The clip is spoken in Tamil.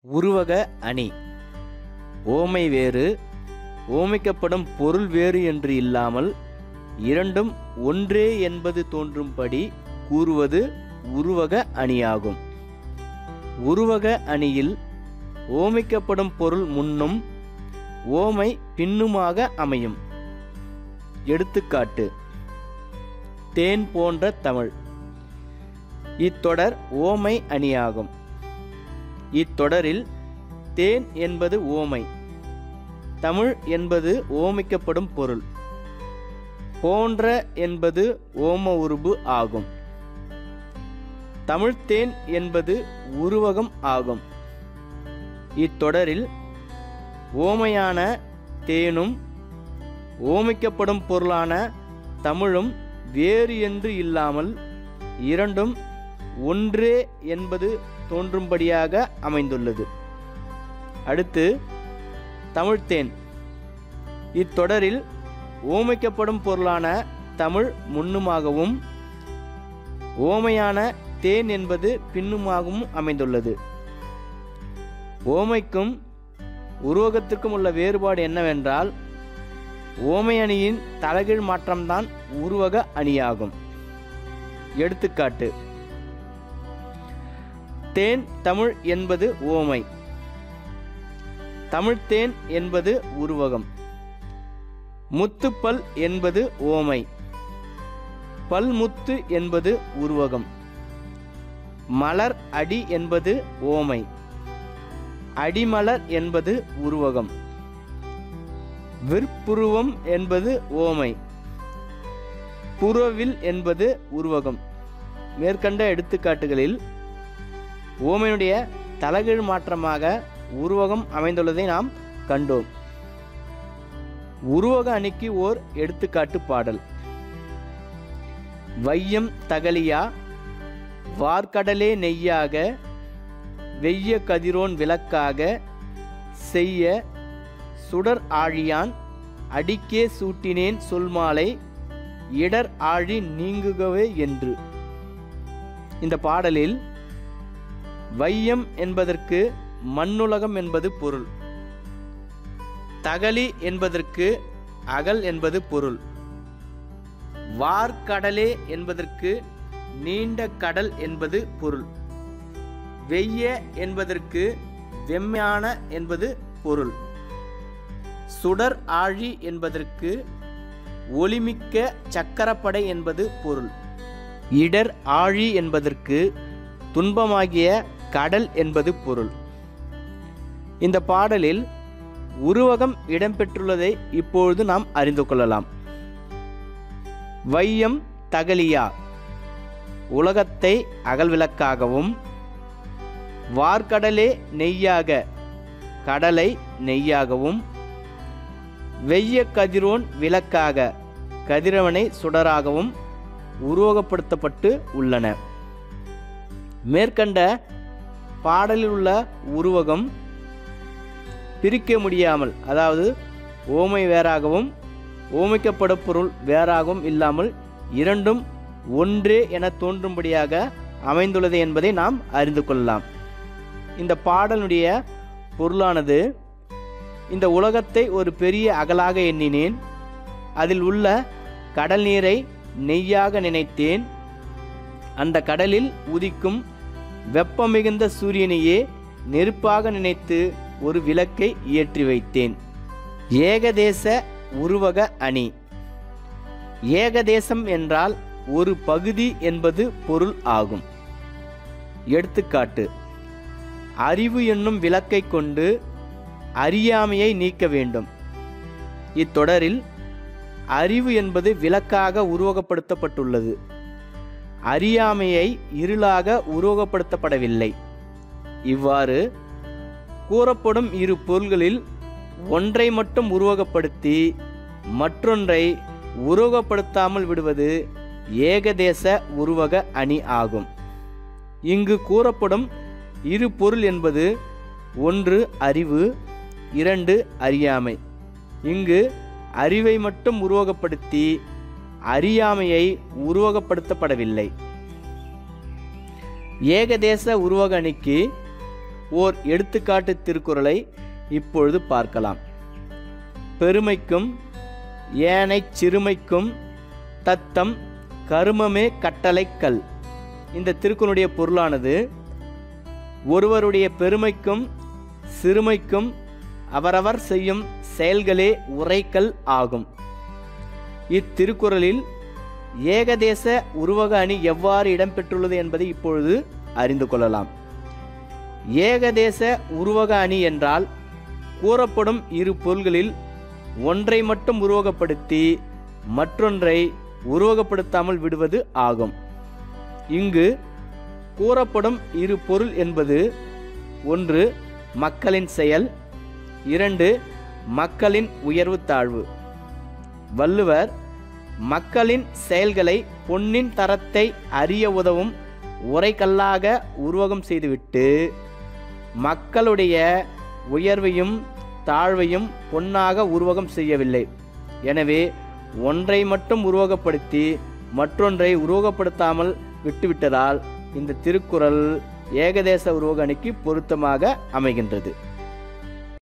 உருவக அணி. ஓமை வேறு, ஓமிக்கப்படும் பொருள் வேறு என்று இல்லாமல் இரண்டும் ஒன்றே என்பது தோன்றும்படி கூறுவது உருவக அணியாகும். உருவக அணியில் ஓமிக்கப்படும் பொருள் முன்னும் ஓமை பின்னுமாக அமையும். எடுத்துக்காட்டு: தேன் போன்ற தமிழ். இத்தொடர் ஓமை அணியாகும். இத்தொடரில் தேன் என்பது ஓமை, தமிழ் என்பது ஓமிக்கப்படும் பொருள், போன்ற என்பது ஓம உருபு ஆகும். தமிழ்த்தேன் என்பது உருவகம் ஆகும். இத்தொடரில் ஓமையான தேனும் ஓமிக்கப்படும் பொருளான தமிழும் வேறு என்று இல்லாமல் இரண்டும் ஒன்றே என்பது தோன்றும்படியாக அமைந்துள்ளது. அடுத்து தமிழ்த்தேன். இத்தொடரில் ஓமிக்கப்படும் பொருளான தமிழ் முன்னுமாகவும் ஓமையான தேன் என்பது பின்னுமாகவும் அமைந்துள்ளது. ஓமைக்கும் உருவகத்திற்கும் உள்ள வேறுபாடு என்னவென்றால், ஓமை அணியின் தலைகீழ் மாற்றம்தான் உருவக அணியாகும். எடுத்துக்காட்டு: தேன் தமிழ் என்பது ஓமை, தமிழ்த்தேன் என்பது உருவகம். முத்துப்பல் என்பது ஓமை, பல்முத்து என்பது உருவகம். மலர் அடி என்பது ஓமை, அடிமலர் என்பது உருவகம். விற்புருவம் என்பது ஓமை, புறவில் என்பது உருவகம். மேற்கண்ட எடுத்துக்காட்டுகளில் ஓமையினுடைய தலைகீழ் மாற்றமாக உருவகம் அமைந்துள்ளதை நாம் கண்டோம். உருவக அணிக்கு ஓர் எடுத்துக்காட்டு பாடல். வையம் தகலியா வார்கடலே நெய்யாக வெய்ய கதிரோன் விளக்காக செய்ய சுடர் ஆழியான் அடிக்கே சூட்டினேன் சொல்மாலை இடர் ஆழி நீங்குகவே என்று. இந்த பாடலில் வையம் என்பதற்கு மண்ணுலகம் என்பது பொருள், தகலி என்பதற்கு அகல் என்பது பொருள், வார்கடலே என்பதற்கு நீண்ட கடல் என்பது பொருள், வெய்ய என்பதற்கு வெம்மையான என்பது பொருள், சுடர் ஆழி என்பதற்கு ஒளிமிக்க சக்கரப்படை என்பது பொருள், இடர் ஆழி என்பதற்கு துன்பமாகிய கடல் என்பது பொருள். இந்த பாடலில் உருவகம் இடம்பெற்றுள்ளதை இப்பொழுது நாம் அறிந்து கொள்ளலாம். வையம் தகலியா உலகத்தை அகல்விளக்காகவும், வார்கடலே நெய்யாக கடலை நெய்யாகவும், வெய்ய கதிரோன் விளக்காக கதிரவனை சுடராகவும் உருவகப்படுத்தப்பட்டு உள்ளன. மேற்கண்ட பாடலில் உள்ள உருவகம் பிரிக்க முடியாமல், அதாவது ஓமை வேறாகவும் ஓமிக்கப்படும் பொருள் வேறாகவும் இல்லாமல் இரண்டும் ஒன்றே என தோன்றும்படியாக அமைந்துள்ளது என்பதை நாம் அறிந்து கொள்ளலாம். இந்த பாடலுடைய பொருளானது, இந்த உலகத்தை ஒரு பெரிய அகலாக எண்ணினேன், அதில் உள்ள கடல் நீரை நெய்யாக நினைத்தேன், அந்த கடலில் உதிக்கும் வெப்பம் மிகுந்த சூரியனையே நெருப்பாக நினைத்து ஒரு விளக்கை ஏற்றி வைத்தேன். ஏகதேச உருவக அணி. ஏகதேசம் என்றால் ஒரு பகுதி என்பது பொருள் ஆகும். எடுத்துக்காட்டு: அறிவு என்னும் விளக்கை கொண்டு அறியாமையை நீக்க வேண்டும். இத்தொடரில் அறிவு என்பது விளக்காக உருவகப்படுத்தப்பட்டுள்ளது, அறியாமையை இருளாக உருவகப்படுத்தப்படவில்லை. இவ்வாறு கூறப்படும் இரு பொருள்களில் ஒன்றை மட்டும் உருவகப்படுத்தி மற்றொன்றை உருவகப்படுத்தாமல் விடுவது ஏகதேச உருவக அணி ஆகும். இங்கு கூறப்படும் இரு பொருள் என்பது ஒன்று அறிவு, இரண்டு அறியாமை. இங்கு அறிவை மட்டும் உருவகப்படுத்தி அறியாமையை உருவகப்படுத்தப்படவில்லை. ஏகதேச உருவக அணிக்கு ஓர் எடுத்துக்காட்டு திருக்குறளை இப்பொழுது பார்க்கலாம். பெருமைக்கும் ஏனைச் சிறுமைக்கும் தத்தம் கருமமே கட்டளைக்கல். இந்த திருக்குறளுடைய பொருளானது ஒருவருடைய பெருமைக்கும் சிறுமைக்கும் அவரவர் செய்யும் செயல்களே உரைக்கல் ஆகும். இத்திருக்குறளில் ஏகதேச உருவக அணி எவ்வாறு இடம்பெற்றுள்ளது என்பதை இப்பொழுது அறிந்து கொள்ளலாம். ஏகதேச உருவக அணி என்றால் கூறப்படும் இரு பொருள்களில் ஒன்றை மட்டும் உருவகப்படுத்தி மற்றொன்றை உருவகப்படுத்தாமல் விடுவது ஆகும். இங்கு கூறப்படும் இரு பொருள் என்பது ஒன்று மக்களின் செயல், இரண்டு மக்களின் உயர்வு தாழ்வு. வள்ளுவர் மக்களின் செயல்களை பொன்னின் தரத்தை அறிய உதவும் உரைக்கல்லாக உருவகம் செய்துவிட்டு மக்களுடைய உயர்வையும் தாழ்வையும் பொன்னாக உருவகம் செய்யவில்லை. எனவே ஒன்றை மட்டும் உருவகப்படுத்தி மற்றொன்றை உருவகப்படுத்தாமல் விட்டுவிட்டதால் இந்த திருக்குறள் ஏகதேச உருவக அணிக்கு பொருத்தமாக அமைகின்றது.